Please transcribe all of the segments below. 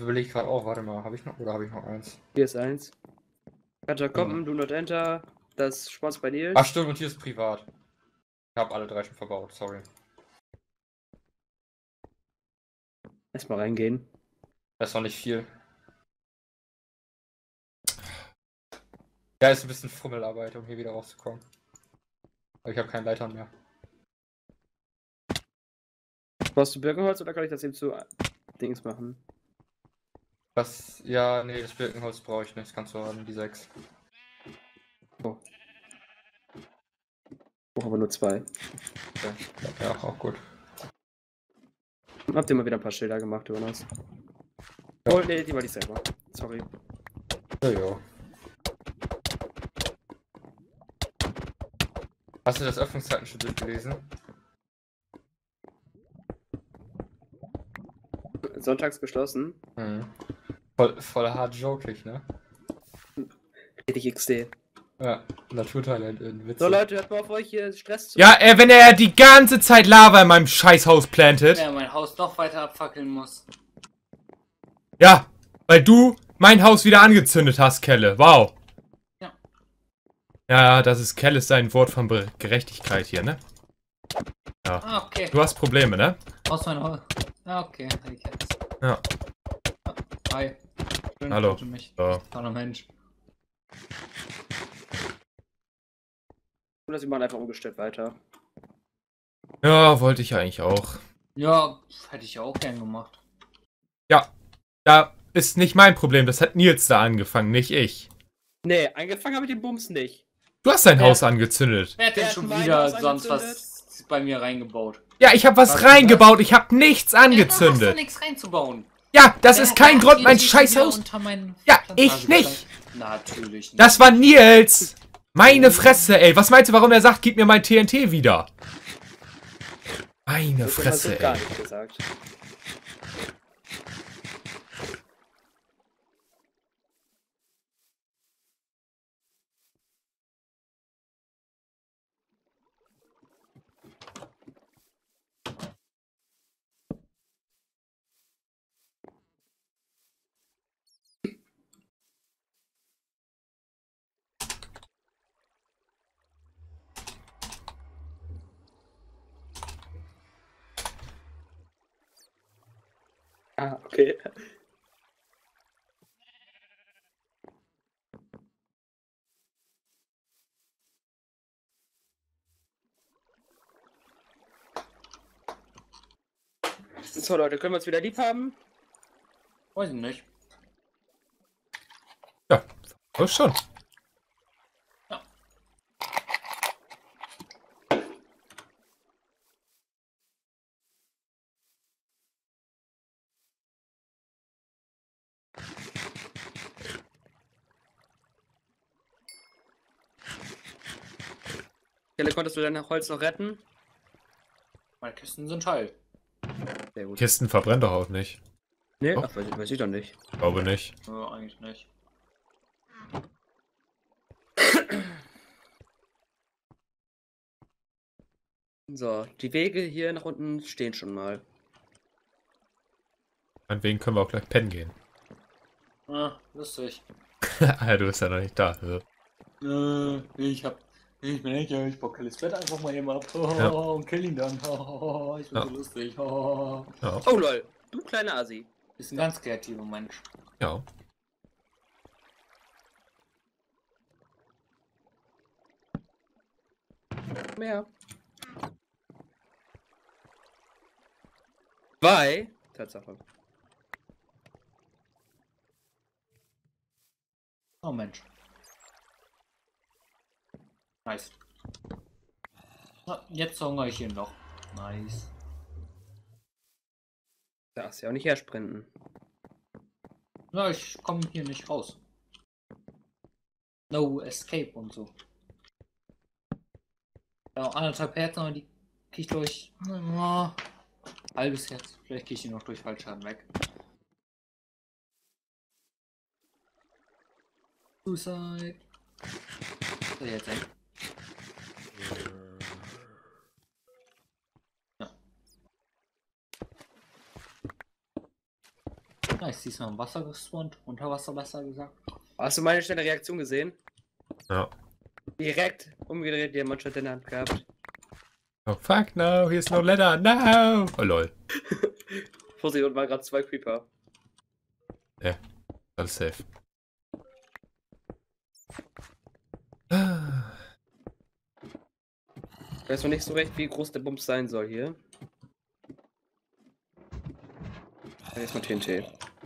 überlege gerade auch, warte mal, habe ich noch oder habe ich noch eins? Hier ist eins. Katakomben, do not enter. Das Spaß bei Nils. Ach stimmt, und hier ist privat. Ich habe alle 3 schon verbaut, sorry. Erstmal reingehen. Das ist noch nicht viel. Ja, ist ein bisschen Fummelarbeit, um hier wieder rauszukommen. Aber ich habe keine Leitern mehr. Brauchst du Birkenholz oder kann ich das eben zu Dings machen? Was? Ja, nee, das Birkenholz brauche ich nicht. Das kannst du haben, die 6. Oh. Ich brauche aber nur 2. Okay. Ja, auch gut. Habt ihr mal wieder ein paar Schilder gemacht, Jonas? Ja. Oh, nee, die war ich selber. Sorry. Ja. Hast du das Öffnungszeiten schon durchgelesen? Sonntags geschlossen. Mhm. Voll hart jokig, ne? Richtig XD. Ja, Naturtalent in Witze. So Leute, hört mal auf euch hier Stress zu. Ja, wenn er die ganze Zeit Lava in meinem Scheißhaus plantet. Ja, mein Haus noch weiter abfackeln muss. Ja, weil du mein Haus wieder angezündet hast, Kelle. Wow. Ja. Ja, das ist Kelle sein Wort von Gerechtigkeit hier, ne? Ja. Ah, okay. Du hast Probleme, ne? Aus meinem Haus. Ah, okay. Ja. Hi. Schön, Hallo. dass du mich. So. Hallo Mensch. Oder sie machen einfach umgestellt weiter. Ja, wollte ich eigentlich auch. Ja, hätte ich ja auch gern gemacht. Ja, da ist nicht mein Problem. Das hat Nils da angefangen, nicht ich. Nee, angefangen habe ich den Bums nicht. Du hast dein Ja. Haus angezündet. Wer hat denn Wer schon hat mein wieder Haus sonst angezündet? was bei mir reingebaut? Ja, ich habe was reingebaut. Ich habe nichts Ja, du hast angezündet. doch nichts reinzubauen. Ja, das Wer- ist kein wer Grund, hat mein die Scheißhaus. unter meinen Ja, Plantage ich nicht. gepackt? Natürlich nicht. Das war Nils. Meine Fresse, ey. Was meinst du, warum er sagt, gib mir mein TNT wieder? Meine Das hat er so Fresse, gar ey. nicht gesagt. Ah, okay. So Leute, können wir uns wieder lieb haben? Weiß ich nicht. Ja, oh, schon. Kelle, konntest du dein Holz noch retten? Meine Kisten sind heil. Sehr gut. Kisten verbrennt doch auch nicht. Nee, Oh. ach, weiß ich doch nicht. Glaube nicht. Ja, eigentlich nicht. So, die Wege hier nach unten stehen schon mal. Meinetwegen können wir auch gleich pennen gehen. Ah, lustig. Ah, du bist ja noch nicht da. Also. Ich bin echt, ich bock Kellys Bett einfach mal eben ab. Ja. Und kill ihn dann. Ich bin Ja. so lustig. Ja. Oh lol, du kleiner Assi. Ist ein ganz kreativer Mensch. Ja. Mehr. 2. Tatsache. Oh Mensch. Nice. Ah, jetzt hungere ich hier noch. Nice. Darfst ja auch nicht hersprinten. Ja, ich komme hier nicht raus. No escape und so. Ja, 1,5 Herzen, aber die krieg ich durch. Halbes Herz. Vielleicht krieg ich die noch durch Fallschaden weg. Suicide. So, jetzt ey. Ja. Nice, diesmal im Wasser gespawnt. Unter besser gesagt. Hast du meine schnelle Reaktion gesehen? Ja. Direkt umgedreht, Diamantschwert in der Hand gehabt. Oh fuck, no, hier ist no leather, no! Oh lol. Vorsicht, und waren gerade 2 Creeper. Ja, alles safe. Ah. Ich weiß noch nicht so recht, wie groß der Bums sein soll hier. Erstmal TNT.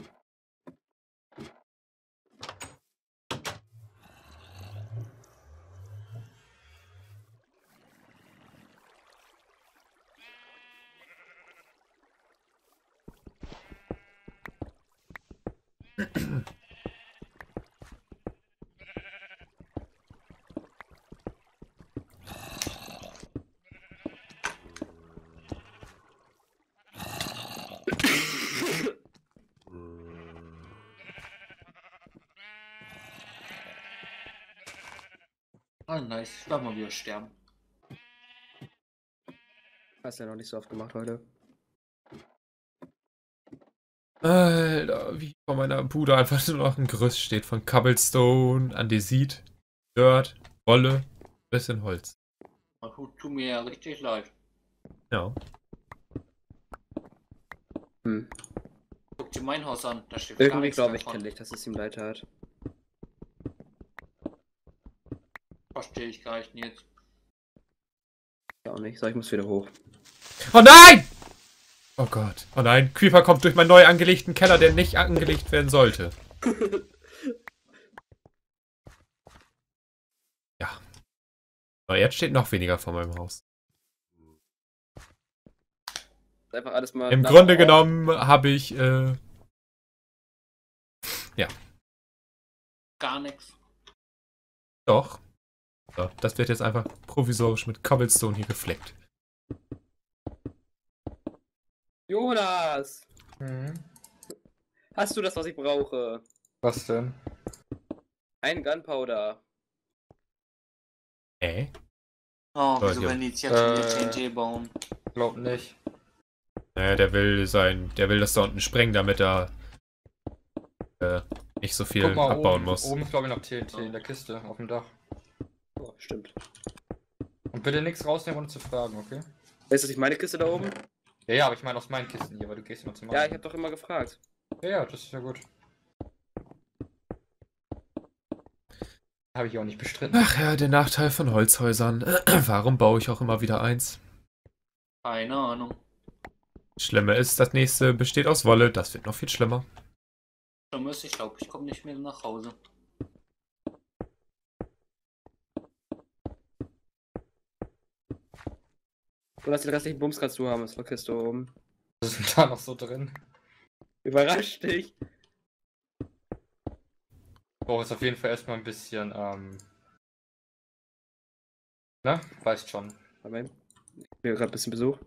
Ah, nice. Ich darf mal wieder sterben. Hast ja noch nicht so oft gemacht heute. Alter, wie vor meiner Bude einfach nur noch ein Gerüst steht von Cobblestone, Andesit, Dirt, Wolle, bisschen Holz. Tut mir ja richtig leid. Ja. Hm. Guck dir mein Haus an. Da steht gar Irgendwie nichts glaube ich, davon. kenne ich, dass es ihm leid hat. Verstehe ich gar nicht, Nils. Ja auch nicht. So, ich muss wieder hoch. Oh nein! Oh Gott. Oh nein, Creeper kommt durch meinen neu angelegten Keller, der nicht angelegt werden sollte. Ja. Aber jetzt steht noch weniger vor meinem Haus. Einfach alles mal. Im Grunde genommen habe ich, ja. Gar nichts. Doch. So, das wird jetzt einfach provisorisch mit Cobblestone hier gefleckt. Jonas! Mhm. Hast du das, was ich brauche? Was denn? Ein Gunpowder. Oh, So, wieso hier. wenn die jetzt schon wieder TNT bauen? Glaub nicht. Naja, der will das da unten sprengen, damit er nicht so viel Guck mal, abbauen oben, muss. oben ist glaube ich noch TNT in der Kiste auf dem Dach. Oh, stimmt. Und bitte nichts rausnehmen, ohne zu fragen, okay? Ist das nicht meine Kiste da oben? Ja, ja, aber ich meine aus meinen Kisten hier, weil du gehst immer zum Ja, ich anderen. habe doch immer gefragt. Ja, ja, das ist ja gut. Habe ich auch nicht bestritten. Ach ja, der Nachteil von Holzhäusern. Warum baue ich auch immer wieder eins? Keine Ahnung. Schlimmer ist, das nächste besteht aus Wolle. Das wird noch viel schlimmer. Ich glaube, ich komme nicht mehr nach Hause. Du hast den restlichen Bums kannst du haben, ist der Kiste oben. Was ist denn da noch so drin? Überrascht dich. Ich brauche jetzt auf jeden Fall erstmal ein bisschen, ne? Weißt schon. Aber ich will gerade ein bisschen Besuch.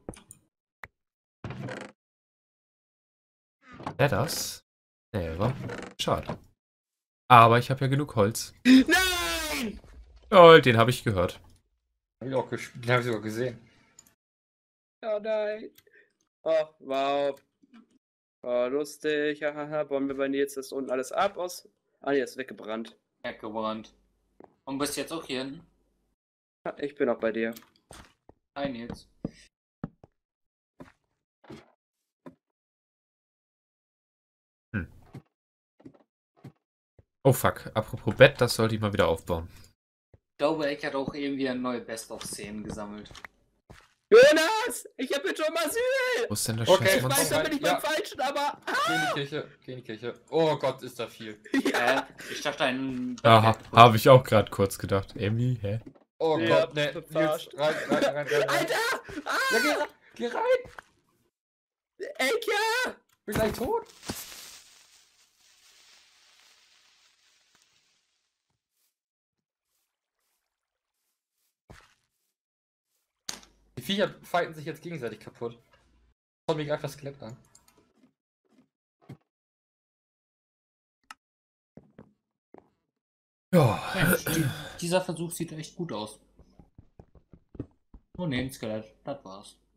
Ja, das? Nee, war schade. Aber ich habe ja genug Holz. Nein! Oh, den habe ich gehört. Den habe ich sogar gesehen. Oh nein. Oh, wow. Oh, lustig. Hahaha. Wollen wir bei dir jetzt das unten alles ab aus? Ah, nee, ist weggebrannt. Weggebrannt. Und bist jetzt auch hier hinten? Ja, ich bin auch bei dir. Hi, Nils. Oh fuck, apropos Bett, das sollte ich mal wieder aufbauen. Ich glaube, Eck hat auch irgendwie eine neue Best-of-Szenen gesammelt. Jonas! Ich hab jetzt schon mal Asyl! Wo ist denn das Okay, scheiß Ich weiß, Monster? da bin ich Ja. beim Falschen, aber... Geh in die Kirche, geh in die Kirche. Oh Gott, ist da viel. Ich dachte, ein... Aha, habe ich auch gerade kurz gedacht. Irgendwie, hä? Oh Ja, Gott, ne, verarscht. Nils, rein. Alter! Ja, geh rein! Ey, ja! Bin gleich tot. Die Viecher fighten sich jetzt gegenseitig kaputt. Schaut mich einfach das Skelett an. Ja. Mensch, dieser Versuch sieht echt gut aus. Oh ne, ein Skelett. Das war's.